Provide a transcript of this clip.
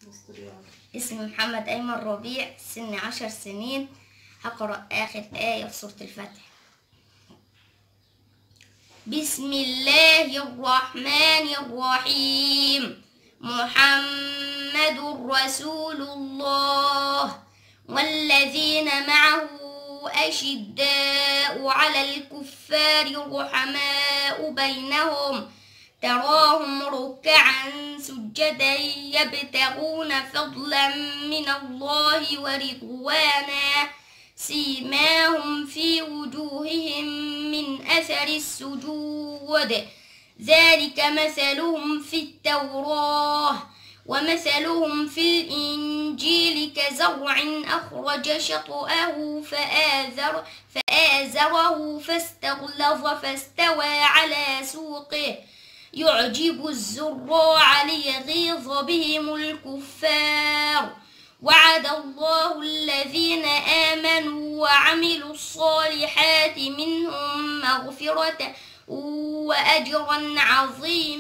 اسمي محمد أيمن ربيع، سني 10 سنين. هقرأ آخر آية في سورة الفتح. بسم الله الرحمن الرحيم. محمد رسول الله والذين معه أشداء على الكفار رحماء بينهم، تراهم ركعا سجدا يبتغون فضلا من الله ورضوانا، سيماهم في وجوههم من أثر السجود، ذلك مثلهم في التوراة ومثلهم في الإنجيل كزرع أخرج شطأه فآزره فاستغلظ فاستوى على سوقه يعجب الزراع ليغيظ بهم الكفار. وعد الله الذين آمنوا وعملوا الصالحات منهم مغفرة وأجرا عظيما.